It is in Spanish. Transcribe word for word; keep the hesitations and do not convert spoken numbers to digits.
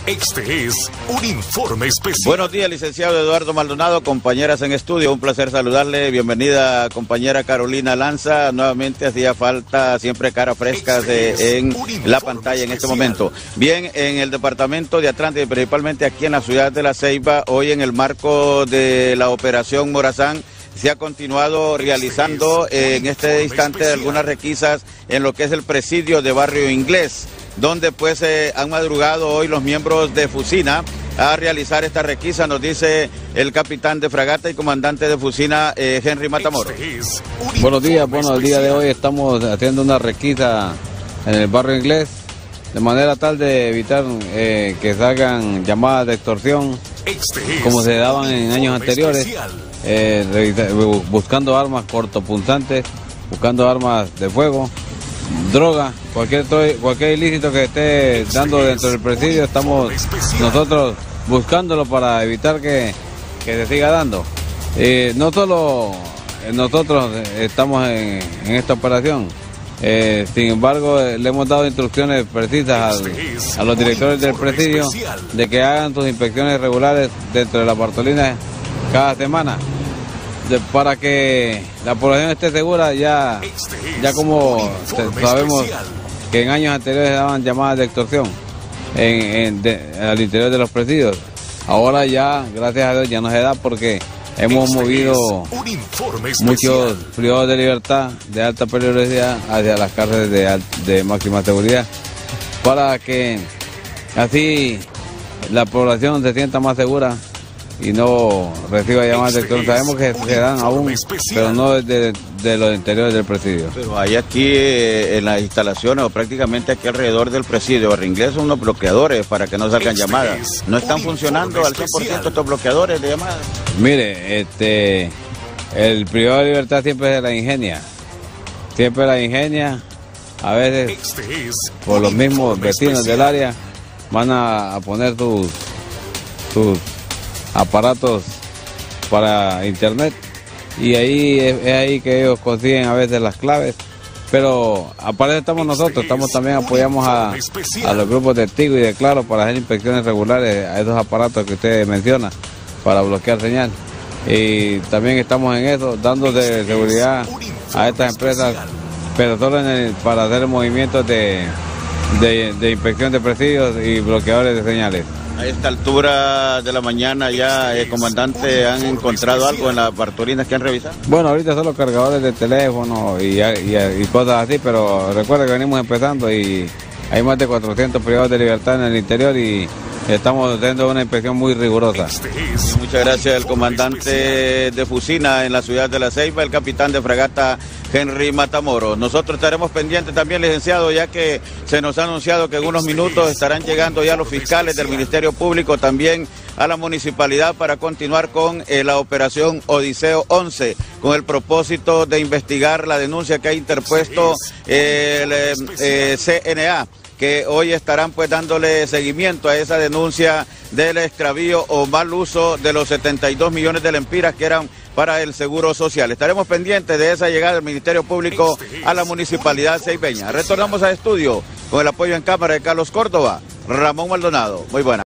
Este es un informe especial. Buenos días, licenciado Eduardo Maldonado, compañeras en estudio, un placer saludarle. Bienvenida, compañera Carolina Lanza. Nuevamente hacía falta siempre caras frescas de, en la pantalla en este momento. Bien, en el departamento de Atlántico, principalmente aquí en la ciudad de La Ceiba, hoy en el marco de la operación Morazán, se ha continuado realizando eh, en este instante algunas requisas en lo que es el presidio de Barrio Inglés, donde pues eh, han madrugado hoy los miembros de Fusina a realizar esta requisa, nos dice el capitán de fragata y comandante de Fusina, eh, Henry Matamoros. Buenos días, bueno, el día de hoy estamos haciendo una requisa en el Barrio Inglés, de manera tal de evitar eh, que salgan llamadas de extorsión, como se daban en años anteriores, eh, buscando armas cortopunzantes, buscando armas de fuego, droga, cualquier cualquier ilícito que esté dando dentro del presidio, estamos nosotros buscándolo para evitar que, que se siga dando. Eh, no solo nosotros estamos en, en esta operación, eh, sin embargo le hemos dado instrucciones precisas al, a los directores del presidio de que hagan sus inspecciones regulares dentro de la Bartolina cada semana, de, para que la población esté segura. Ya, ya como sabemos que en años anteriores daban llamadas de extorsión en, en, de, al interior de los presidios, ahora ya, gracias a Dios, ya no se da porque hemos movido muchos privados de libertad de alta peligrosidad hacia las cárceles de, de máxima seguridad, para que así la población se sienta más segura y no reciba llamadas de extorsión. Sabemos que se dan aún, pero no desde de los interiores del presidio. Pero hay aquí eh, en las instalaciones o prácticamente aquí alrededor del presidio Barrio Inglés son unos bloqueadores para que no salgan llamadas. ¿No están funcionando al cien por ciento estos bloqueadores de llamadas? Mire, este, el privado de libertad siempre se la ingenia, siempre la ingenia. A veces por los mismos vecinos del área van a, a poner sus, sus aparatos para internet, y ahí es, es ahí que ellos consiguen a veces las claves. Pero aparte estamos nosotros, estamos también apoyamos a, a los grupos de Tigo y de Claro para hacer inspecciones regulares a esos aparatos que usted menciona para bloquear señal, y también estamos en eso, dando de seguridad a estas empresas, pero solo en el, para hacer movimientos de, de, de inspección de presidios y bloqueadores de señales. A esta altura de la mañana ya, eh, comandante, ¿han encontrado algo en las Bartolinas que han revisado? Bueno, ahorita son los cargadores de teléfono y, y, y cosas así, pero recuerda que venimos empezando y hay más de cuatrocientos privados de libertad en el interior y estamos haciendo una inspección muy rigurosa. Muchas gracias al comandante de Fusina en la ciudad de La Ceiba, el capitán de fragata Henry Matamoros. Nosotros estaremos pendientes también, licenciado, ya que se nos ha anunciado que en unos minutos estarán llegando ya los fiscales del Ministerio Público también a la municipalidad para continuar con eh, la operación Odiseo once, con el propósito de investigar la denuncia que ha interpuesto eh, el eh, C N A, que hoy estarán pues dándole seguimiento a esa denuncia del extravío o mal uso de los setenta y dos millones de lempiras que eran para el Seguro Social. Estaremos pendientes de esa llegada del Ministerio Público a la municipalidad ceibeña. Retornamos al estudio con el apoyo en cámara de Carlos Córdoba, Ramón Maldonado. Muy buena.